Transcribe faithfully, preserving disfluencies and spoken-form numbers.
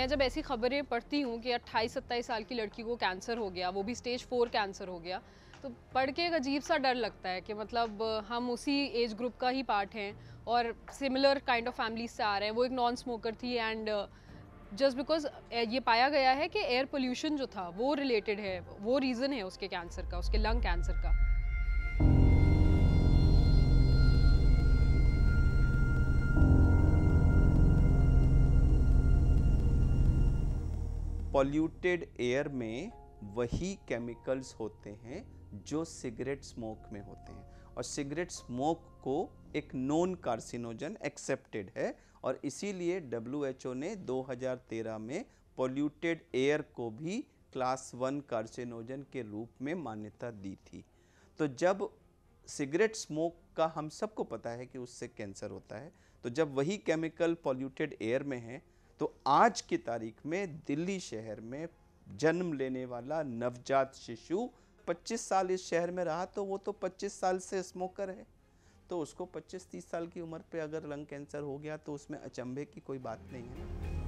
जब ऐसी खबरें पढ़ती हूँ कि अट्ठाईस सत्ताईस साल की लड़की को कैंसर हो गया, वो भी स्टेज फोर कैंसर हो गया, तो पढ़ के एक अजीब सा डर लगता है कि मतलब हम उसी एज ग्रुप का ही पार्ट हैं और सिमिलर काइंड ऑफ फैमिली से आ रहे हैं। वो एक नॉन स्मोकर थी एंड जस्ट बिकॉज ये पाया गया है कि एयर पोल्यूशन जो था वो रिलेटेड है, वो रीज़न है उसके कैंसर का, उसके लंग कैंसर का। पॉल्यूटेड एयर में वही केमिकल्स होते हैं जो सिगरेट स्मोक में होते हैं, और सिगरेट स्मोक को एक नॉन कार्सिनोजन एक्सेप्टेड है, और इसीलिए डब्ल्यू एच ओ ने दो हज़ार तेरह में पॉल्यूटेड एयर को भी क्लास वन कार्सिनोजन के रूप में मान्यता दी थी। तो जब सिगरेट स्मोक का हम सबको पता है कि उससे कैंसर होता है, तो जब वही केमिकल पॉल्यूटेड एयर में है, तो आज की तारीख में दिल्ली शहर में जन्म लेने वाला नवजात शिशु पच्चीस साल इस शहर में रहा तो वो तो पच्चीस साल से स्मोकर है, तो उसको पच्चीस तीस साल की उम्र पे अगर लंग कैंसर हो गया तो उसमें अचंभे की कोई बात नहीं है।